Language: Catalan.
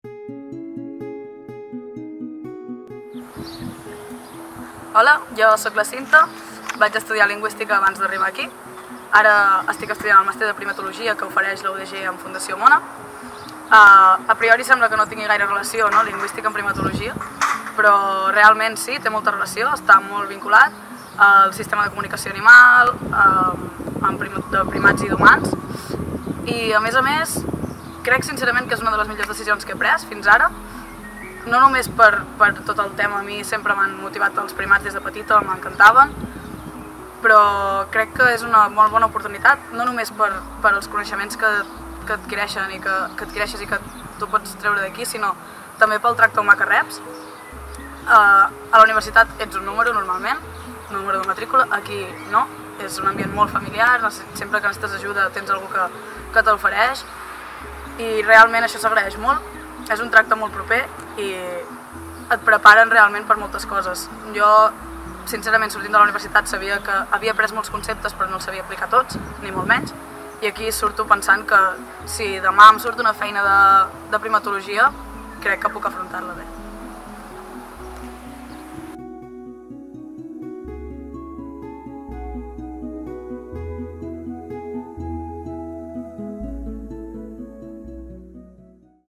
Hola, jo sóc la Cinta, vaig estudiar Lingüística abans d'arribar aquí. Ara estic estudiant el màster de Primatologia que ofereix la UDG en Fundació Mona. A priori sembla que no tingui gaire relació, no?, Lingüística amb Primatologia, però realment sí, té molta relació, està molt vinculat al sistema de comunicació animal, de primats i d'humans. I a més, crec sincerament que és una de les millors decisions que he pres fins ara, no només per tot el tema. A mi sempre m'han motivat els primats des de petita, m'encantaven, però crec que és una molt bona oportunitat, no només per als coneixements que adquireixes i que tu pots treure d'aquí, sinó també pel tracte humà que reps. A la universitat ets un número normalment, un número de matrícula, aquí no, és un ambient molt familiar, sempre que necessites ajuda tens algú que t'ofereix i realment això s'agraeix molt. És un tracte molt proper i et preparen realment per moltes coses. Jo, sincerament, sortint de la universitat sabia que havia après molts conceptes però no els sabia aplicar tots, ni molt menys, i aquí surto pensant que si demà em surt una feina de primatologia, crec que puc afrontar-la bé.